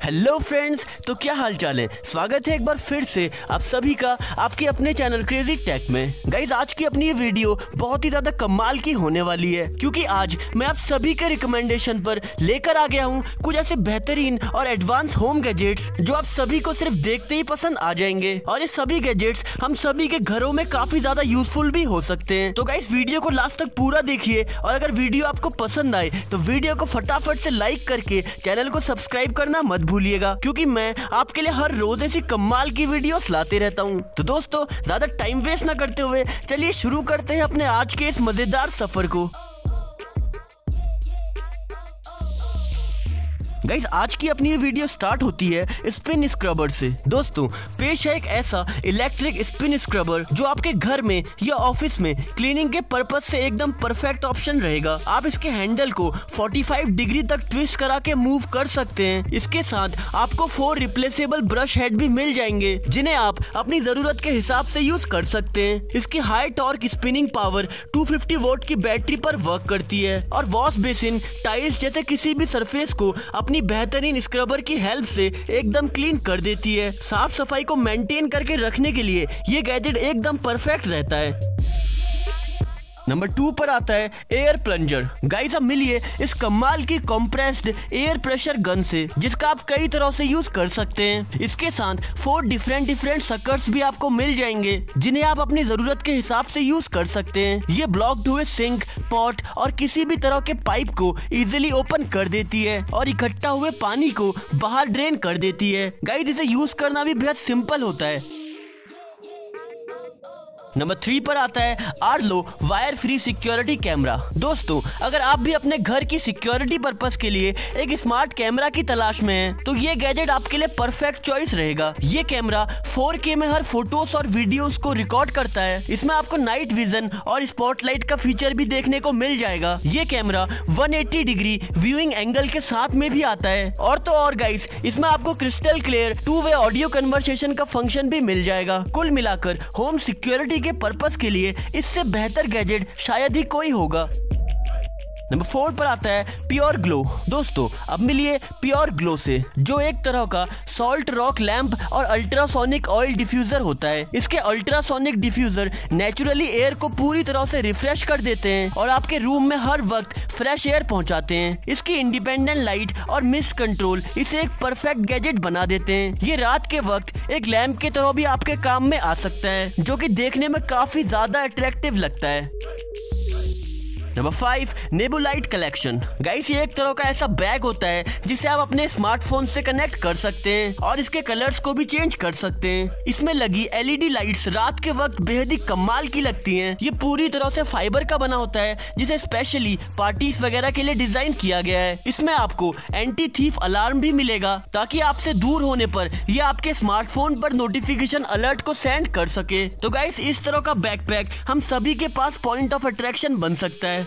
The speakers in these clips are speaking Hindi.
हेलो फ्रेंड्स, तो क्या हाल चाल है। स्वागत है एक बार फिर से आप सभी का आपके अपने चैनल क्रेजी टेक में। गाइज, आज की अपनी ये वीडियो बहुत ही ज्यादा कमाल की होने वाली है, क्योंकि आज मैं आप सभी के रिकमेंडेशन पर लेकर आ गया हूँ कुछ ऐसे बेहतरीन और एडवांस होम गैजेट्स जो आप सभी को सिर्फ देखते ही पसंद आ जाएंगे। और ये सभी गैजेट्स हम सभी के घरों में काफी ज्यादा यूजफुल भी हो सकते हैं। तो गाइज, वीडियो को लास्ट तक पूरा देखिए, और अगर वीडियो आपको पसंद आए तो वीडियो को फटाफट से लाइक करके चैनल को सब्सक्राइब करना मत भूलिएगा, क्योंकि मैं आपके लिए हर रोज ऐसी कमाल की वीडियोस लाते रहता हूँ। तो दोस्तों, ज्यादा टाइम वेस्ट ना करते हुए चलिए शुरू करते हैं अपने आज के इस मजेदार सफर को। गाइज, आज की अपनी ये वीडियो स्टार्ट होती है स्पिन स्क्रबर से। दोस्तों, पेश है एक ऐसा इलेक्ट्रिक स्पिन स्क्रबर जो आपके घर में या ऑफिस में क्लीनिंग के पर्पज से एकदम परफेक्ट ऑप्शन रहेगा। आप इसके हैंडल को 45 डिग्री तक ट्विस्ट करा के मूव कर सकते हैं। इसके साथ आपको 4 रिप्लेसेबल ब्रश हेड भी मिल जाएंगे, जिन्हें आप अपनी जरूरत के हिसाब से यूज कर सकते हैं। इसकी high torque spinning power 250 volt की बैटरी पर वर्क करती है और वॉश बेसिन, टाइल्स जैसे किसी भी सरफेस को अपनी बेहतरीन स्क्रबर की हेल्प से एकदम क्लीन कर देती है। साफ सफाई को मेंटेन करके रखने के लिए ये गैजेट एकदम परफेक्ट रहता है। नंबर 2 पर आता है एयर प्लंजर। गाइस, अब मिलिए इस कमाल की कंप्रेस्ड एयर प्रेशर गन से, जिसका आप कई तरह से यूज कर सकते हैं। इसके साथ 4 डिफरेंट सकर्स भी आपको मिल जाएंगे, जिन्हें आप अपनी जरूरत के हिसाब से यूज कर सकते हैं। ये ब्लॉक्ड हुए सिंक, पॉट और किसी भी तरह के पाइप को इजीली ओपन कर देती है और इकट्ठा हुए पानी को बाहर ड्रेन कर देती है। गाइस, इसे यूज करना भी बेहद सिंपल होता है। नंबर 3 पर आता है Arlo wire free security camera. दोस्तों, अगर आप भी अपने घर की सिक्योरिटी पर्पस के लिए एक स्मार्ट कैमरा की तलाश में हैं, तो ये गैजेट आपके लिए परफेक्ट चॉइस रहेगा। ये कैमरा 4K में हर फोटोज और वीडियोस को रिकॉर्ड करता है। इसमें आपको नाइट विजन और स्पॉटलाइट का फीचर भी देखने को मिल जाएगा। ये कैमरा 180 डिग्री व्यूइंग एंगल के साथ में भी आता है। और तो और गाइस, इसमें आपको क्रिस्टल क्लियर 2-वे ऑडियो कन्वर्सेशन का फंक्शन भी मिल जाएगा। कुल मिलाकर होम सिक्योरिटी के पर्पस के लिए इससे बेहतर गैजेट शायद ही कोई होगा। नंबर 4 पर आता है प्योर ग्लो। दोस्तों, अब मिलिए प्योर ग्लो से, जो एक तरह का सॉल्ट रॉक लैंप और अल्ट्रासोनिक ऑयल डिफ्यूजर होता है। इसके अल्ट्रासोनिक डिफ्यूजर नेचुरली एयर को पूरी तरह से रिफ्रेश कर देते हैं और आपके रूम में हर वक्त फ्रेश एयर पहुंचाते हैं। इसकी इंडिपेंडेंट लाइट और मिस्ट कंट्रोल इसे एक परफेक्ट गैजेट बना देते हैं। ये रात के वक्त एक लैंप की तरह भी आपके काम में आ सकता है, जो कि देखने में काफी ज्यादा अट्रैक्टिव लगता है। Number 5, नेबुलाइट collection. गाइस, ये एक तरह का ऐसा बैग होता है जिसे आप अपने स्मार्टफोन से कनेक्ट कर सकते हैं और इसके कलर्स को भी चेंज कर सकते हैं। इसमें लगी LED लाइट्स रात के वक्त बेहद ही कमाल की लगती हैं। ये पूरी तरह से फाइबर का बना होता है, जिसे स्पेशली पार्टीज वगैरह के लिए डिजाइन किया गया है। इसमें आपको एंटी थीफ अलार्म भी मिलेगा, ताकि आपसे दूर होने पर ये आपके स्मार्टफोन पर नोटिफिकेशन अलर्ट को सेंड कर सके। तो गाइस, इस तरह का बैकपैक हम सभी के पास पॉइंट ऑफ अट्रैक्शन बन सकता है।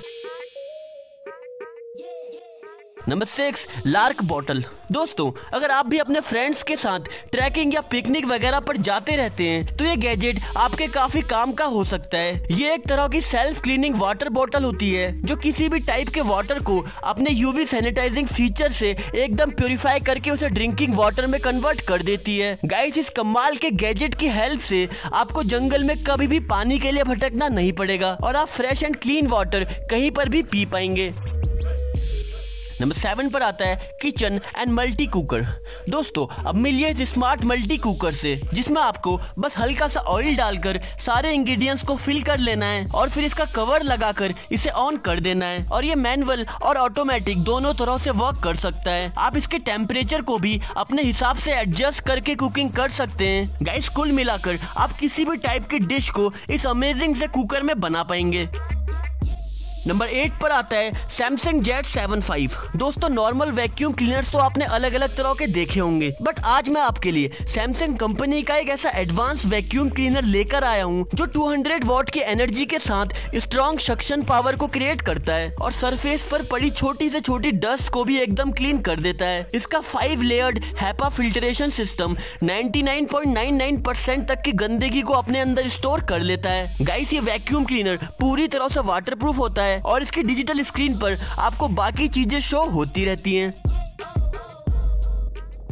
Number 6, Lark bottle. दोस्तों, अगर आप भी अपने फ्रेंड्स के साथ ट्रैकिंग या पिकनिक वगैरह पर जाते रहते हैं, तो ये गैजेट आपके काफी काम का हो सकता है। ये एक तरह की सेल्फ क्लीनिंग वाटर बॉटल होती है, जो किसी भी टाइप के वाटर को अपने UV सैनिटाइजिंग फीचर से एकदम प्योरीफाई करके उसे ड्रिंकिंग वाटर में कन्वर्ट कर देती है। गाइस, इस कमाल के गैजेट की हेल्प से आपको जंगल में कभी भी पानी के लिए भटकना नहीं पड़ेगा और आप फ्रेश एंड क्लीन वाटर कहीं पर भी पी पाएंगे। नंबर 7 पर आता है किचन एंड मल्टी कुकर। दोस्तों, अब मिलिए इस स्मार्ट मल्टी कुकर से, जिसमें आपको बस हल्का सा ऑयल डालकर सारे इंग्रेडिएंट्स को फिल कर लेना है और फिर इसका कवर लगाकर इसे ऑन कर देना है। और ये मैनुअल और ऑटोमेटिक दोनों तरह से वर्क कर सकता है। आप इसके टेम्परेचर को भी अपने हिसाब से एडजस्ट करके कुकिंग कर सकते हैं। गाइस, कुल मिलाकर आप किसी भी टाइप की डिश को इस अमेजिंग से कुकर में बना पाएंगे। नंबर 8 पर आता है सैमसंग जेट 7.5। दोस्तों, नॉर्मल वैक्यूम क्लीनर्स तो आपने अलग अलग तरह के देखे होंगे, बट आज मैं आपके लिए सैमसंग कंपनी का एक ऐसा एडवांस वैक्यूम क्लीनर लेकर आया हूँ, जो 200 वॉट की एनर्जी के साथ स्ट्रॉन्ग सक्शन पावर को क्रिएट करता है और सरफेस पर पड़ी छोटी से छोटी डस्ट को भी एकदम क्लीन कर देता है। इसका 5 लेयर्ड हैपा फिल्ट्रेशन सिस्टम 99.99% तक की गंदगी को अपने अंदर स्टोर कर लेता है। गाइस, ये वैक्यूम क्लीनर पूरी तरह से वाटरप्रूफ होता है और इसकी डिजिटल स्क्रीन पर आपको बाकी चीजें शो होती रहती हैं।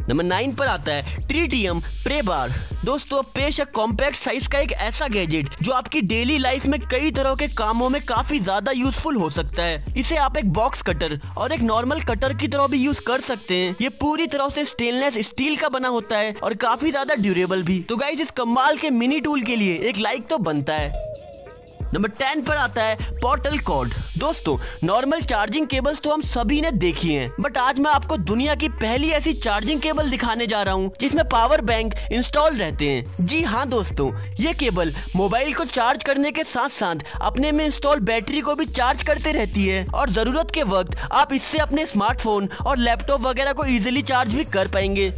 नंबर 9 पर आता है ट्रिटियम प्रे बार। दोस्तों पेश है कॉम्पैक्ट साइज का एक ऐसा गैजेट जो आपकी डेली लाइफ में कई तरह के कामों में काफी ज्यादा यूजफुल हो सकता है। इसे आप एक बॉक्स कटर और एक नॉर्मल कटर की तरह भी यूज कर सकते हैं। ये पूरी तरह से स्टेनलेस स्टील का बना होता है और काफी ज्यादा ड्यूरेबल भी। तो गाइस इस कमाल के मिनी टूल के लिए एक लाइक तो बनता है। नंबर 10 पर आता है पोर्टल कॉर्ड। दोस्तों नॉर्मल चार्जिंग केबल्स तो हम सभी ने देखी हैं, बट आज मैं आपको दुनिया की पहली ऐसी चार्जिंग केबल दिखाने जा रहा हूं जिसमें पावर बैंक इंस्टॉल रहते हैं। जी हाँ दोस्तों, ये केबल मोबाइल को चार्ज करने के साथ साथ अपने में इंस्टॉल बैटरी को भी चार्ज करते रहती है और जरूरत के वक्त आप इससे अपने स्मार्टफोन और लैपटॉप वगैरह को इजिली चार्ज भी कर पाएंगे।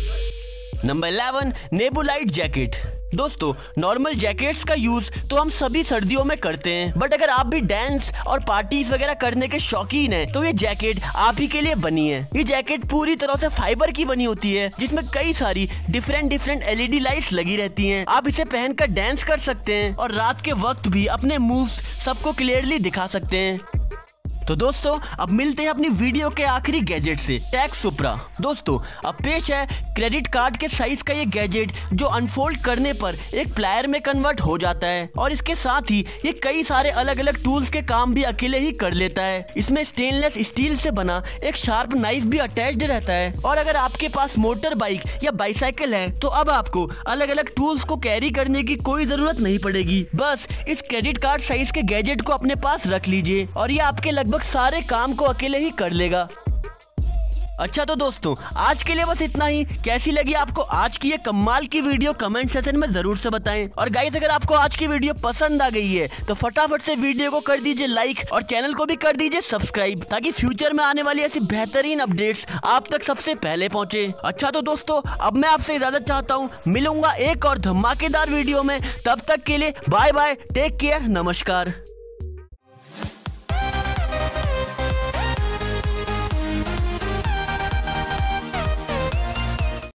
Number 11 Nebulite jacket. दोस्तों नॉर्मल जैकेट्स का यूज तो हम सभी सर्दियों में करते हैं, बट अगर आप भी डांस और पार्टीज वगैरह करने के शौकीन हैं तो ये जैकेट आप ही के लिए बनी है। ये जैकेट पूरी तरह से फाइबर की बनी होती है जिसमें कई सारी डिफरेंट एलईडी लाइट्स लगी रहती हैं। आप इसे पहनकर डांस कर सकते हैं और रात के वक्त भी अपने मूव्स सबको क्लियरली दिखा सकते हैं। तो दोस्तों अब मिलते हैं अपनी वीडियो के आखिरी गैजेट से, टैग सुप्रा। दोस्तों अब पेश है क्रेडिट कार्ड के साइज का ये गैजेट जो अनफोल्ड करने पर एक प्लायर में कन्वर्ट हो जाता है और इसके साथ ही ये कई सारे अलग अलग टूल्स के काम भी अकेले ही कर लेता है। इसमें स्टेनलेस स्टील से बना एक शार्प नाइफ भी अटैच्ड रहता है और अगर आपके पास मोटर बाइक या बाइसाइकिल है तो अब आपको अलग अलग टूल्स को कैरी करने की कोई जरूरत नहीं पड़ेगी। बस इस क्रेडिट कार्ड साइज के गैजेट को अपने पास रख लीजिए और ये आपके लगभग सारे काम को अकेले ही कर लेगा। अच्छा तो दोस्तों आज के लिए बस इतना ही। कैसी लगी आपको आज की ये कमाल की वीडियो कमेंट सेक्शन में जरूर से बताएं। और गाइस अगर आपको आज की वीडियो पसंद आ गई है तो फटाफट से वीडियो को कर दीजिए लाइक और चैनल को भी कर दीजिए सब्सक्राइब ताकि फ्यूचर में आने वाली ऐसी बेहतरीन अपडेट्स आप तक सबसे पहले पहुंचे। अच्छा तो दोस्तों अब मैं आपसे इजाजत चाहता हूँ, मिलूंगा एक और धमाकेदार वीडियो में। तब तक के लिए बाय बाय, टेक केयर, नमस्कार।